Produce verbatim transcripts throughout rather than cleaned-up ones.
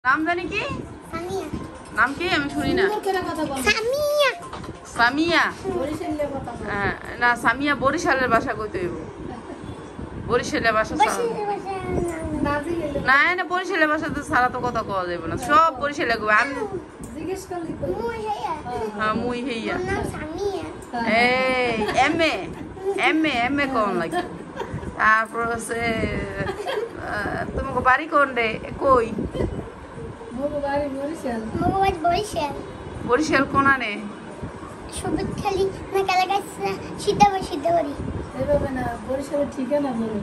নাম জানি কি? সামিয়া। নাম কি আমি শুনি না। সামিয়া। সামিয়া। হ্যাঁ না সামিয়া বরিশালের ভাষা কইতে হইব। বরিশালের ভাষা ছাড়া না না বরিশালের ভাষা তো ছাড়া তো কথা কওয়া যাবে না। সব বরিশালে কইবে। আমি জিজ্ঞেস করলি কই? মুই হেয়া। হ্যাঁ মুই হেয়া। নাম সামিয়া। এই এমএ এমএ এমএ কোন লাগে। তারপর আছে তোমাকে বাড়ি কোন রে? কই? মোগো বাড়ি বরিশাল। মোগো বাড়ি বরিশাল। বরিশাল কোনানে? সবুজ খালি না কালা গাছ সিদ্ধা সিদ্ধা বাড়ি। এভাবে না বরিশালের ঠিকানা বলো।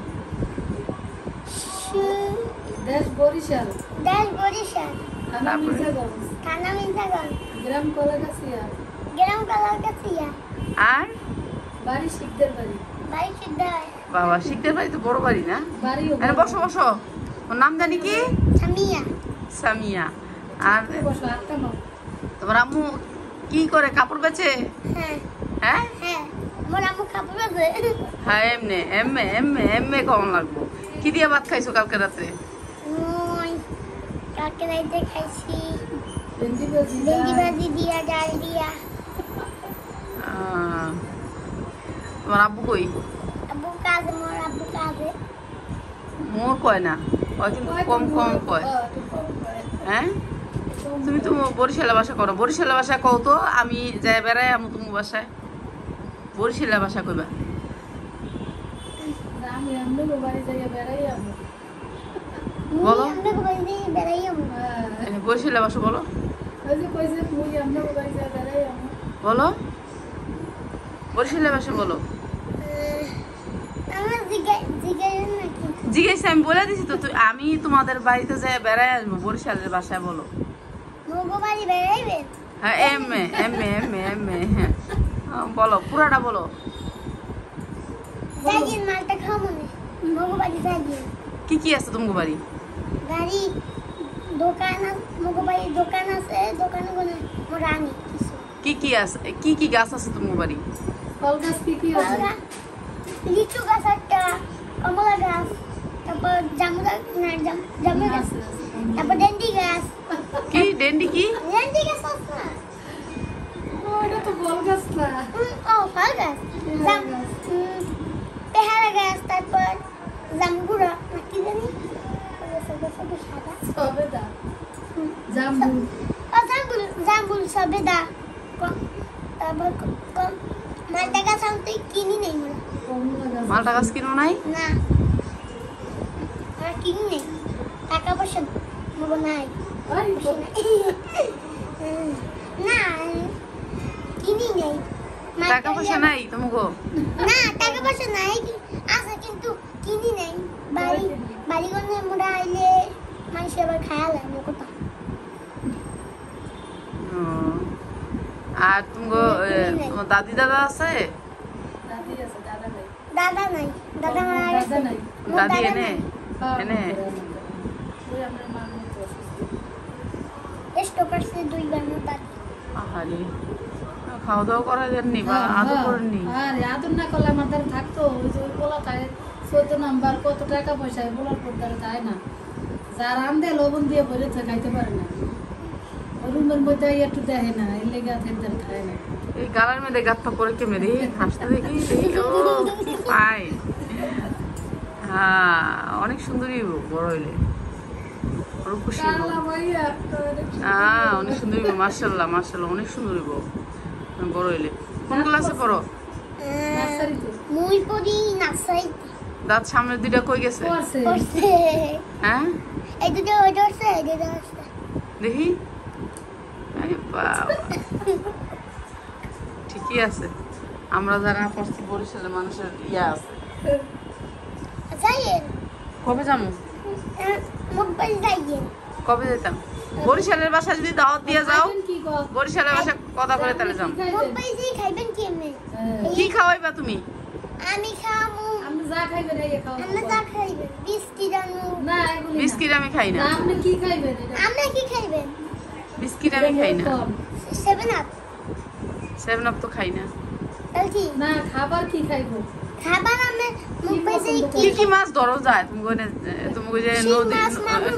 দেশ বরিশাল। দেশ বরিশাল। থানা মির্জাগঞ্জ। থানা মির্জাগঞ্জ। গ্রাম কলাগাছিয়া। গ্রাম কলাগাছিয়া। আর বাড়ি শিকদের বাড়ি। বাড়ি সিদ্ধা। বাবা শিখতে বাড়ি তো বড় বাড়ি না? বাড়িও আরে বসো বসো। ওর নাম জানি কি? সামিয়া। সামিয়া। আর বসো আটটা নাও। তোমার আম্মু কি করে? কাপড় বেচে? হ্যাঁ হ্যাঁ হ্যাঁ মোর আম্মু কাপড় আছে। হ্যাঁ এমনে এমএ এমএ এমএ কেমন লাগবো? কি দিয়ে ভাত খাইছো কালকে রাতে? মই কালকে রাতে খাইছি ভেন্ডি ভাজি। ভেন্ডি ভাজি দিয়া ডাল দিয়া। আহ, তোমার আব্বু কই? আব্বু কাজে মোর আব্বু কাজে। মোর কয় না, কয় কিন্তু কম কম কয়। হ্যাঁ তুমি তো বরিশালের ভাষা করো। বরিশালের ভাষা কও তো, আমি যাই বেড়াই আমি তোমার বাসায় বরিশালের ভাষা কইবা। আমি আমনে বাড়ি যাইয়া বেড়াই আমু। বলো। আমরা বাড়ি দিয়ে বেড়াই আমু। এই বরিশালের ভাষা বলো। ওই যে কইছে মুই আমনে বাড়ি যাইয়া বেড়াই আমু। বলো বরিশালের ভাষা বলো। আমার জিগে জিগে নাকি জিজ্ঞেস আমি বলে দিছি তো, তুই আমি তোমাদের বাড়িতে যাই বেড়াই আসবো বরিশালের ভাষায় বলো। মোগো বাড়ি বেড়াইবে। হ্যাঁ এম এ এম এ এম এ এম এ হ্যাঁ বলো পুরাটা বলো। যাইয়েন মালটা খাও মনে মোগো বাড়ি যাইয়েন। কি কি আছে তোমার বাড়ি? গাড়ি দোকান মোগো বাড়ি দোকান আছে। দোকানে কোনে মোর রানী কিছু কি কি আছে? কি কি গাছ আছে তোমার বাড়ি? ফল গাছ কি কি আছে? কলা, লিচু গাছ একটা, কমলা গাছ, তারপর জামু গাছ না জাম জামু গাছ, তারপর ডেন্ডি গাছ। কি ডেন্ডি? কি ডেন্ডি গাছ আছে না? ওটা তো ফল গাছ না। উম, ও ফল গাছ। জাম উম, পেয়ারা গাছ, তারপর জামগুড়া না কি জানি সবে সবে সাদা সবেদা। জাম্বু। ও জামগুল জামগুল সবেদা। ক- তারপর ক- ক- মালটা গাছ আমি কিনি নেই মোরা। কমলা গাছ। মালটা গাছ কিনো নাই? না আর কিনি নেই, টাকা পয়সা মোগো নাই। আই না কিনি নেই। মালটা টাকা পয়সা ইয়া- নাই তোমাকে? না টাকা পয়সা নাই কি- আছে কিন্তু কিনি নেই। বাড়ি বাড়ি গনে মোরা আইলে মানুষ আবার খায়ালে মোকোটা। আর তোমাকে তোমার দাদি দাদা আছে? দাদি আছে দাদা নাই। দাদা নাই। দাদা মারা দাদা গেছে। নাই। মোর দাদি দাদা এনে নাই। এনে ওই আমার মা মতো অসুস্থ। এস্টো করছে দুইবার মোর দাদি। আহারে খাওয়া দাওয়া করা যাননি বা আদর করেননি? আরে আদর না করলে আমার দ্বারা থাকতো। ওই যে ওই পোলা খায় চোদ্দ নাম্বার কত টাকা পয়সা পোলার পর দ্বারা খায় না। যার আম দিয়ে লবণ দিয়ে ভরে তো খাইতে পারে না। রুমের মধ্যে একটু দেখে না, এর লেগে হাতের দ্বারা খায় না। এই গালার মধ্যে গাঁটটা পরে কেমে দেখি হাসতে দেখি দেখি, ও কি পাই। হ্যাঁ অনেক সুন্দরী বড় হইলে রূপসী বউ। কালা ভাইয়া হ্যাঁ অনেক সুন্দরী বউ, মার্শাল্লাহ মার্শাল্লাহ অনেক সুন্দরী বউ বড় হইলে। কোন ক্লাসে পড়ো? নার্সারিতে মুই পড়ি নার্সারিতে। দাঁত সামনের দুইটা কই গেছে? পড়ছে। পড়ছে হ্যাঁ এই দুটো ওই ধরছে এই দুটো ধরছে। দেখি। আরে বাবা ঠিকই আছে। আমরা যারা পড়ছি বরিশালের মানুষের ইয়া আছে। যাইয়েন কবে যাবো? মোবাইল যাইয়েন। কবে যেতাম? বরিশালের বাসা যদি দাওয়াত দিয়ে যাও, খাইবেন কি গো? বরিশালের বাসা কথা করে তাহলে যাম। কি খাইবেন? মোবাইল দিয়ে খাইবেন কি এমনি? হ্যাঁ। কি খাওয়াইবা তুমি? আমি খামু। আপনি যা খাইবেন এই খাও। আমরা যা খাইবেন বিস্কিট আনু। না এগুলি না। বিস্কিট আমি খাই না। না, আপনি কি খাইবেন এটা? আমরা কি খাইবেন? বিস্কিট আমি খাই না। কম। Seven Up. সেভেন আপ তো খাই না। তাহলে কি না খাবার কি খাইবো? খাবার আমরা মোবাইল দিয়ে কি কি কি মাছ ধরো যায়? তুমি কই না তুমি কই যে শিং নদী মাছ, মাগুর মাছ,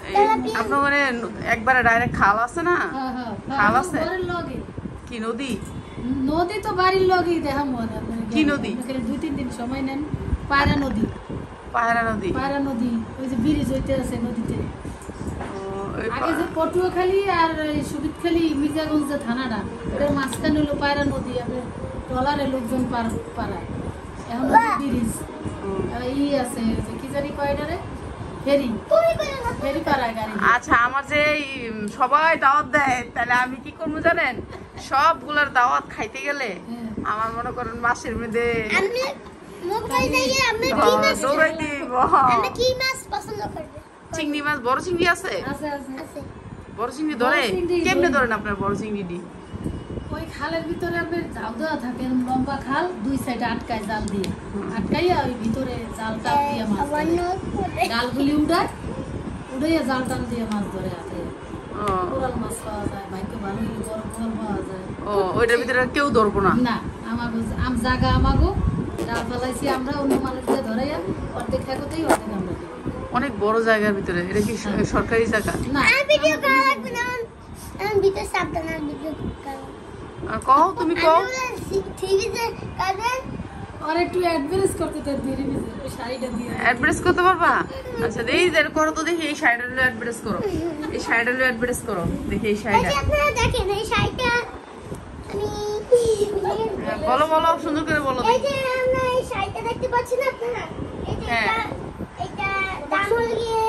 আপনার মানে একবারে ডাইরেক্ট খাল আছে না? হ্যাঁ হ্যাঁ খাল আছে ঘরের লগে। কি নদী? নদী তো বাড়ির লগেই দেখা মনে হয়। কি নদী? দুই তিন দিন সময় নেন। পায়রা নদী। পায়রা নদী। পায়রা নদী ওই যে ব্রিজ হইতে আছে নদীতে। ও, ওই আগে যে পা- পটুয়াখালী আর সুবিদখালী মির্জাগঞ্জ যে থানাটা ওটার মাঝখানে হলো পায়রা নদী। আপনার ট্রলারে লোকজন পার পারায়। এখন ব্রিজ ই আছে যে কি জানি কয়টারে ফেরি ফেরি পারায় গাড়ি। আচ্ছা, আমার যে এই সবাই দাওয়াত দেয়, তাহলে আমি কি করবো জানেন? সবগুলার দাওয়াত খাইতে গেলে হ্যাঁ। আমার মনে করেন মাসের মধ্যে আপনি মোবাইল দিয়ে আপনি কি মাছ দৌড়াই দিব। আপনি কি মাছ পছন্দ করবেন? চিংড়ি মাছ, বড় চিংড়ি আছে? আছে আছে আছে বড় চিংড়ি ধরে? বড় চিংড়ি কেমনে ধরে। ধরেন আপনার বড় চিংড়িটি? ওই খালের ভিতরে আপনার জাল দেওয়া থাকে, লম্বা খাল, দুই সাইডে আটকায় জাল দিয়ে, আটকাইয়া ওই ভিতরে জাল টান দিয়ে মাছ আমার ধরে। নখ জালগুলি উঠায়, উঠাইয়া জাল টান দিয়ে মাছ ধরে হাতে। ও, কোরাল মাছ পাওয়া যায়, ভাগ্য ভালো হলে বড় কোরাল পাওয়া যায়। ও, ওইটার ভিতরে কেউ ধরবো না? না, আমাগো আম জাগা আমাগো ডাল ফেলাইছি আমরা, অন্য মানুষ দিয়ে ধরাইয়া অর্ধেক থাকতেই অর্ধেক আমরা দিই। অনেক বড় জায়গার ভিতরে। এটা কি স- সরকারি জায়গা? না, আর ভিডিও করা লাগবে না আমি ভিডিও সাবধান আর ভিডিও করা আর কও, তুমি কও। থ্রিতে কাটেন আর একটু অ্যাডভাইস করতে তো দেরি হয়েছে, ওই শাড়িটা দিয়ে। অ্যাডভাইস করতে পারবা? আচ্ছা, দেখি যে করো তো, দেখি এই শাড়িটা হলো অ্যাডভাইস করো। এই শাড়িটা হলো অ্যাডভাইস করো, দেখি এই এই শাড়িটা। যে আপনারা দেখেন এই শাড়িটা আমি হ্যাঁ, বলো বলো, সুন্দর করে বলো। এই যে আমরা এই শাড়িটা দেখতে পাচ্ছেন আপনারা, এই যে হ্যাঁ। এটা এটা দাম হলো গিয়ে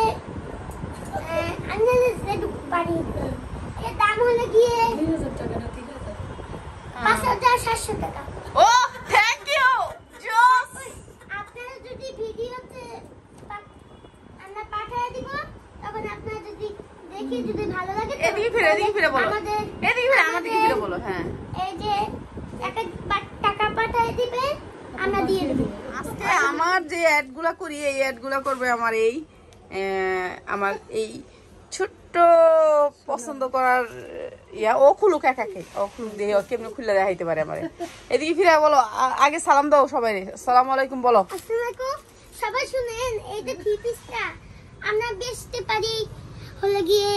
আন্দাজে একটু বাড়ি এর দাম হলো গিয়ে দুই হাজার টাকাটা ঠিক আছে। পাঁচ হাজার সাতশো টাকা। ও, থ্যাংক ইউ জস। আপনারা যদি ভিডিওতে পা- আমরা পাঠিয়ে দিব, তখন আপনারা যদি দেখি যদি ভালো লাগে তো এদিকে ফিরে, এদিকে ফিরে বলো। আমাদের এদিকে ফিরে, আমার দিকে ফিরে বলো। হ্যাঁ, এই যে টাকা পা- টাকা পাঠিয়ে দিবে, আমরা দিয়ে দেব। আজকে আমার যে অ্যাডগুলা করি, এই অ্যাডগুলা করবে আমার এই আহ, আমার এই ছোট্ট পছন্দ করার ইয়া। ও খুলুক একাকে, ও খুলুক দিয়ে ও কেমনে খুলে দেখাইতে পারে আমারে। এদিকে ফিরে বলো, আ- আগে সালাম দাও সবাই। সালাম আলাইকুম বলো। আসসালামু আলাইকুম, সবাই শুনেন, এই যে থ্রি পিসটা আমরা বেচতে পারি হলো গিয়ে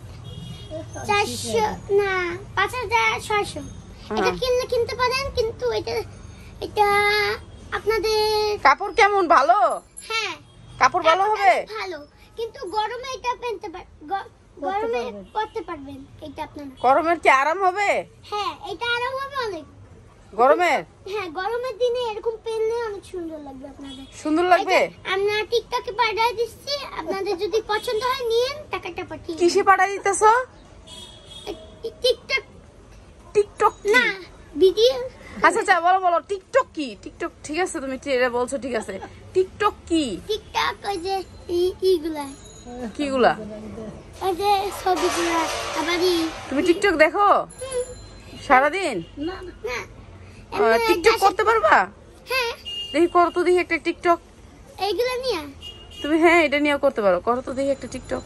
চারশো না পাঁচ হাজার ছয়শো। এটা কিনলে কিনতে পারেন, কিন্তু এটা এটা আপনাদের কাপড় কেমন? ভালো? হ্যাঁ কাপড় ভালো হবে? ভালো, কিন্তু গরমে এটা পেনতে পার গ- গরমে পরতে পারবেন এটা আপনারা। গরমের কি আরাম হবে? হ্যাঁ এটা আরাম হবে অনেক। গরমের হ্যাঁ গরমের দিনে এরকম পেনলে অনেক সুন্দর লাগবে আপনাদের। সুন্দর লাগবে? এই যে আমরা টিকটকে পাঠিয়ে দিচ্ছি, আপনাদের যদি পছন্দ হয় নিয়েন, টাকাটা পাঠিয়ে দিন। কিসে পাঠাই দিতেছ? টিকটক টিকটক কি? না ভিডিও। আচ্ছা আচ্ছা, বলো বলো, টিকটক কি? টিকটক ঠিক আছে, তুমি এটা বলছো ঠিক আছে। টিকটক কি? টিকটক ওই যে ই- ইগুলা কিগুলা? ওই যে ছবিগুলা আবার ই- তুমি টিকটক দেখো হুম, না সারাদিন? না না আহ, এমনি টিকটক গাছে- করতে পারবা? হ্যাঁ দেখি করো তো, দেখি একটা টিকটক। এইগুলা নিয়ে তুমি হ্যাঁ এটা নিয়েও করতে পারো, করো তো দেখি একটা টিকটক।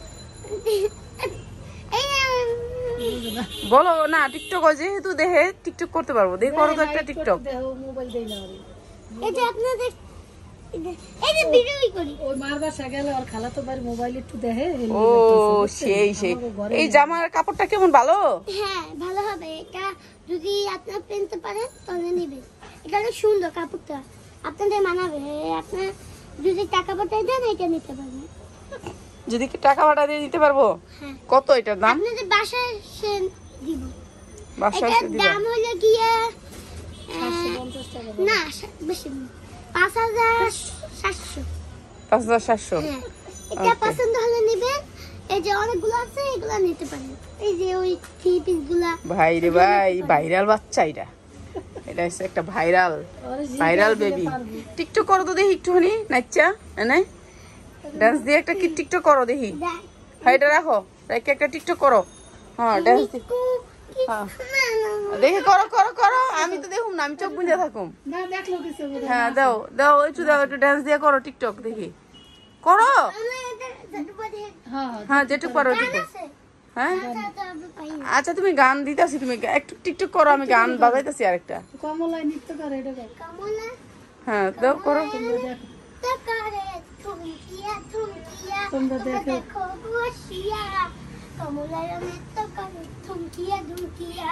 এই উম, বলো না, টিকটক হয় যেহেতু দেখে টিকটক করতে পারবো, দেখি করো তো একটা টিকটক। মোবাইল দেই না ওরে। এই যে আপনাদের এই যে ভিডিওই করি। ওই মার বাসা গেলে ওর খালাতো ভাই মোবাইল একটু দেখে। ও সেই সেই। এই জামার কাপড়টা কেমন? ভালো? হ্যাঁ ভালো হবে, এটা যদি আপনারা পেনতে পারেন তাহলে নেবেন। এটা অনেক সুন্দর কাপড়টা, আপনাদের মানাবে। আপনার যদি টাকা পাঠিয়ে দেন এটা নিতে পারবেন। যদি কি টাকা ভাড়া দিয়ে দিতে পারবো? হ্যাঁ কত এটার দাম? আপনাদের বাসায় সে দিব। বাসায় এটার এসে দিবা? দাম হলো গিয়ে পাঁচশো আহ, পঞ্চাশ টাকা। না সা- বেশি না, পাঁচ হাজার সাতশো। পাঁচ হাজার সাতশো। হ্যাঁ এটা Okay. পছন্দ হলে নেবেন। এই যে অনেকগুলো আছে, এগুলা নিতে পারেন। এই যে ওই থ্রি পিস গুলা ভাই রে ভাই, ভাইরাল বাচ্চা এটা। এটা হচ্ছে একটা ভাইরাল ওরে জি ভাইরাল দিলে বেবি। পারবি। টিকটক করো তো দেখি একটুখানি নাচা, এনে ডান্স দিয়ে একটা কি টিকটক করো দেখি। দেখ। হ্যাঁ এটা রাখো, রেখে একটা টিকটক করো। হ্যাঁ ডান্স দি মিকু, কি হ্যাঁ। সুন্দর। দেখি করো করো করো, আমি তো দেখুম না, আমি চোখ বুঝে থাকুম। না দেখলো কিছু করে। হ্যাঁ দাও দাও, একটু দাও, একটু ডান্স দিয়ে করো টিকটক দেখি। করো। আমরা এটা যতবারে হ্যাঁ হ্যাঁ হ্যাঁ যেটুক পারো গান ওটুকু। আছে, হ্যাঁ আচ্ছা, তো আমরা পাই না। আচ্ছা, তুমি গান দিতেছি, তুমি একটু টিকটক করো, আমি গান বাজাইতেছি আরেকটা। কমলায় নৃত্য করে এটা কর। কমলা হ্যাঁ দাও করো। তোমরা দেখো। তো করে তুমি থুমকিয়া থুমকিয়া তোমরা দেখো। দেখো বসিয়া কমলার মেত্ত করে থুমকিয়া ধুমকিয়া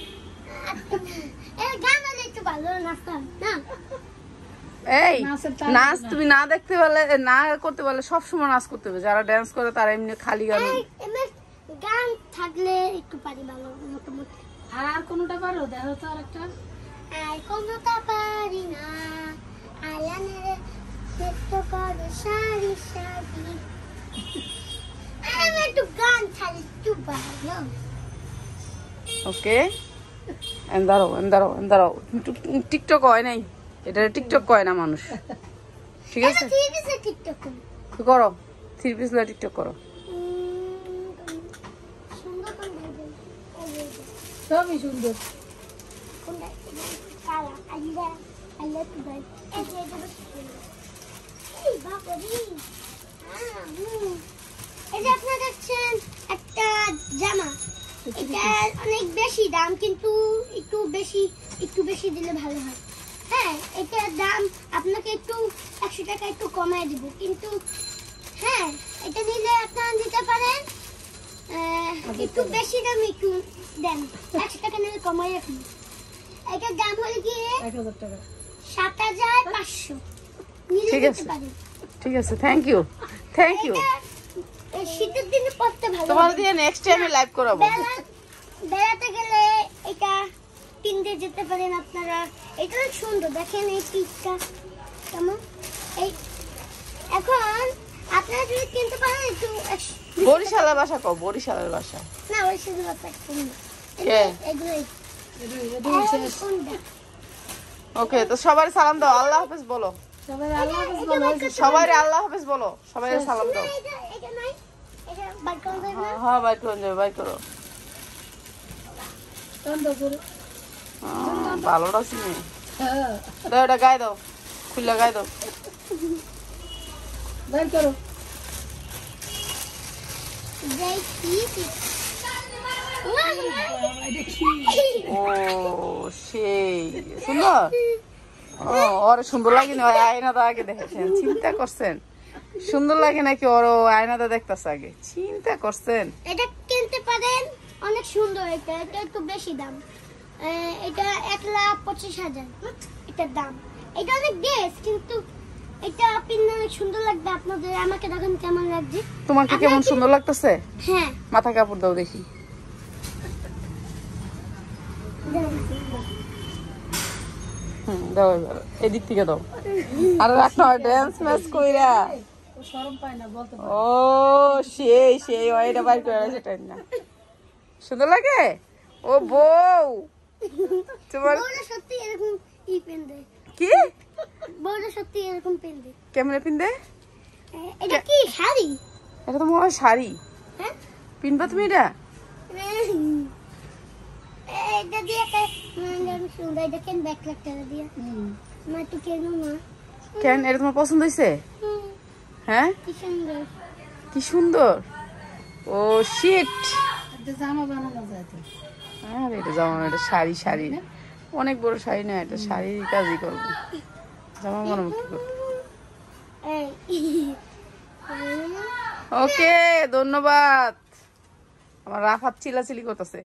এই গান হলে একটু ভালো নাচতাম না এই নাচের তাল নাচ না। তুমি না দেখতে পারলে না করতে পারলে সবসময় নাচ করতে হবে। যারা ড্যান্স করে তারা এমনি খালি গান এই এমনি গান থাকলে একটু পারি ভালো মোটামুটি আর কোনটা পারো দেখো তো আরেকটা আর কোনটা পারি না আলানের মেত্ত করে সারি সারি আমি একটু গান ছাড়ি একটু ভালো ওকে এন্দারো এন্দারো এন্দারো টিকটক হয় নাই, এটা টিকটক কয় না মানুষ, ঠিক আছে? এটা ঠিক আছে টিকটক করি তো করো থ্রি পিস লা টিকটক করো। সুন্দর কোন ভাই সবই সুন্দর কোনটা কালা আল্লাহ আল্লাহ তো ভাই এই যে এটা এই বাবা রে আহ হুম এই যে আপনারা দেখছেন একটা জামা, এটা অনেক বেশি দাম কিন্তু একটু বেশি একটু বেশি দিলে ভালো হয়। হ্যাঁ এটার দাম আপনাকে একটু একশো টাকা একটু কমায় দিব, কিন্তু হ্যাঁ এটা নিলে আপনারা দিতে পারেন আহ, একটু বেশি দাম একটু দেন, একশো টাকা নিলে কমায় রাখুন। এটার দাম হলে গিয়ে এক হাজার টাকা সাত হাজার পাঁচশো নিলে ঠিক দিতে আছে। পারেন। ঠিক আছে, থ্যাংক ইউ থ্যাংক ইউ। এটা এই শীতের দিনে পড়তে ভালো তোমার হবে। দিয়ে নেক্সট টাইমে লাইভ করাবো। বেড়া- বেড়াতে গেলে এটা কিনতে যেতে পারেন আপনারা। এটা অনেক সুন্দর, দেখেন এই পিসটা কেমন। এই এখন আপনারা যদি কিনতে পারেন একটু একশ- বরিশালের ভাষা কও, বরিশালের ভাষা। না ওই শুধু বাচ্চা কিনবে কে? এগুলোই এটা এটা শেষ কোনটা ওকে, তো সবাই সালাম দাও, আল্লাহ হাফেজ বলো। সবাই আল্লাহ হাফেজ বলো সবাই আল্লাহ হাফেজ বলো, সবাই সালাম দাও। এটা এটা নাই, এটা বার করা যায় না। হ্যাঁ হ্যাঁ বাই করো যাবে, বাই করো। তন্দ করে হ্যাঁ, ভালোটা চিনি হ্যাঁ দাও, এটা গায়ে দাও, খুললে গায়ে দাও। বের করো যাই কি ও সেই সুন্দর। ও ওর সুন্দর লাগে না, ওই আয়নাটা আগে দেখেছেন, চিন্তা করছেন সুন্দর লাগে নাকি? ওর ও আয়নাটা দেখতেছে আগে, চিন্তা করছেন। এটা কিনতে পারেন, অনেক সুন্দর। এটা এটা একটু বেশি দাম, আহ, এটা এক লাখ পঁচিশ হাজার এটার দাম। এটা অনেক বেশ, কিন্তু এটা পিন্না অনেক সুন্দর লাগবে আপনাদের। আমাকে দেখেন কেমন লাগছে। তোমাকে কেমন সুন্দর লাগতেছে? হ্যাঁ মাথা কাপড় দাও দেখি। হুম দাও এবার, এদিক থেকে দাও। আর রাখ না, ড্যান্স ম্যাচ কইরা। ও শরম পায় না বলতে পারে ও সেই সেই ওইটা বাইর করে সেটা না সুন্দর লাগে। ও বউ তোমার বউরা সত্যি এরকম ই পেন দেয়, কি বউরা সত্যি এরকম পেন দেয়। কেমনে পিনদে? আহ, এটা কি শাড়ি? এটা তো মনে হয় শাড়ি। হ্যাঁ পিনবা তুমি এটা? উম, এটা দিয়ে একটা উম, সুন্দর দেখেন ব্যাক লাগটা দিয়ে হুম আমার একটু কেন না। কেন, এটা তোমার পছন্দ হয়েছে? হুম, হ্যাঁ কি সুন্দর। কি সুন্দর। ও শিট, একটা জামা বানানো যায় তো আর এটা জামা না, এটা শাড়ি। শাড়ি অনেক বড় শাড়ি না, এটা শাড়ির কাজই করবো, জামা বানাবো কি করবো। এই ওকে ধন্যবাদ। আমার রাফাত চিলাচিলি করতেছে।